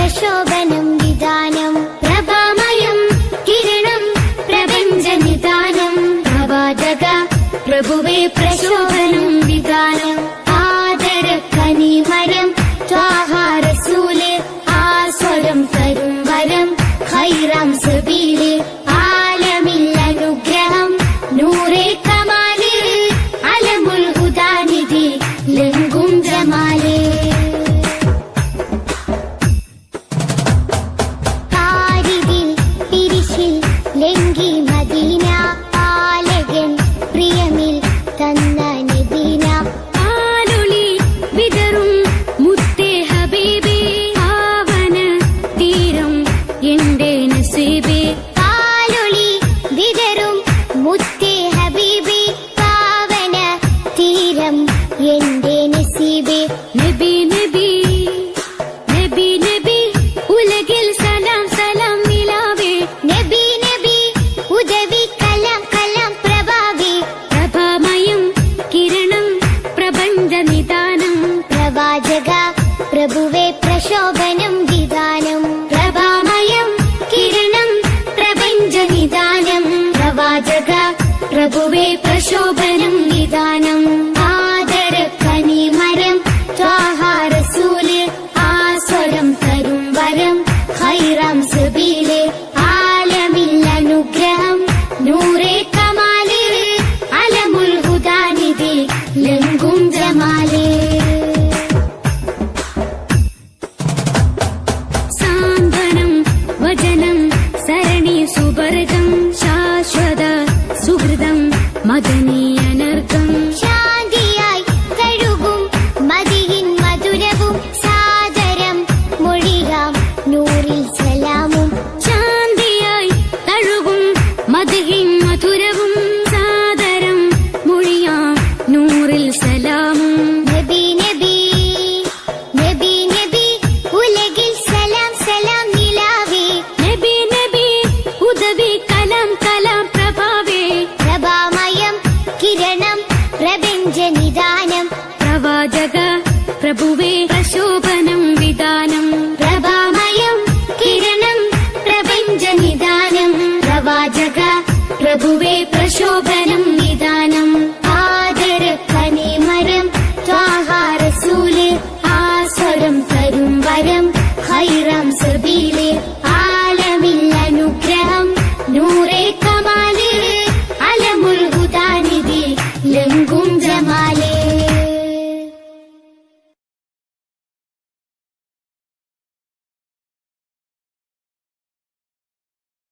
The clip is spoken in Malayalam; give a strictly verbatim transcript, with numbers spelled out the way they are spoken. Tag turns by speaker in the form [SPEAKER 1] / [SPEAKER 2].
[SPEAKER 1] പ്രശോഭനം വിധാനം പ്രഭാമയം കിരണം പ്രപഞ്ചനിധാനം പ്രവാചക പ്രഭുവേ പ്രശോഭനം വിധാനം ആദര കനിമരം ത്വാഹാരസൂല് ആസ്വരം തരും വരം ഖൈറാം സബീല് ആലമിൽ അനുഗ്രഹം നൂറേ കമാല് അലമുൽ ഹുദാനിധി ലംഘും ജമാലേ കാരിതിൽ പിരിശിൽ ലംഘി മദീന പാലകൻ പ്രിയമിൽ തന്ന നബീന ആലുളി വിതറും മുത്തേ ഹബീബേ ആവന തീരം എന്റെ നസീബേ ആലുളി വിതറും മുത്തേ ഹബീബേ പാവന തീരം എന്റെ നസീബേ നബി നബി നബി നബി ഉലകിൽ സലാം സലാം നിലാവേ നബി നബി ഉദവി കലാം കലാം പ്രഭാവേ പ്രഭാമയം കിരണം പ്രപഞ്ചനിധാനം പ്രവാചക പ്രഭുവേ പ്രശോഭനം വിധാനം പ്രഭാമയം കിരണം പ്രപഞ്ചനിധാനം പ്രവാചക പ്രഭുവേ പ്രശോഭനം വിധാനം ആദര കനിമരം ത്വാഹാരസൂല് ആസ്വരം തരും വരം ഖൈറാം സബീല് ആലമിൽ അനുഗ്രഹം നൂറേ കമാല് അലമുൽ ഹുദാനിധി ലംഘും ജമാലേ സാന്ത്വനം വചനം സരണി സുവർഗം ശാശ്വത സുഹൃതം മദനീയനർഗം ശാന്തിയായി കഴുകും മദിയിൻ മധുരവും സാദരം മൊഴിയാം നൂറിൽ സലാമും ശാന്തിയായി തഴുകും മദിയിൻ മധുരവും സാദരം മൊഴിയാം നൂറിൽ സലാമും നബി നബി നബി നബി ഉലകിൽ സലാം സലാം നിലാവേ നബി നബി ഉദവി കലാം കലാം പ്രഭാവേ പ്രഭാമയം കിരണം പ്രപഞ്ചനിധാനം പ്രവാചക പ്രഭുവേ പ്രശോഭനം വിധാനം പ്രഭാമയം കിരണം പ്രപഞ്ചനിധാനം പ്രവാചക പ്രഭുവേ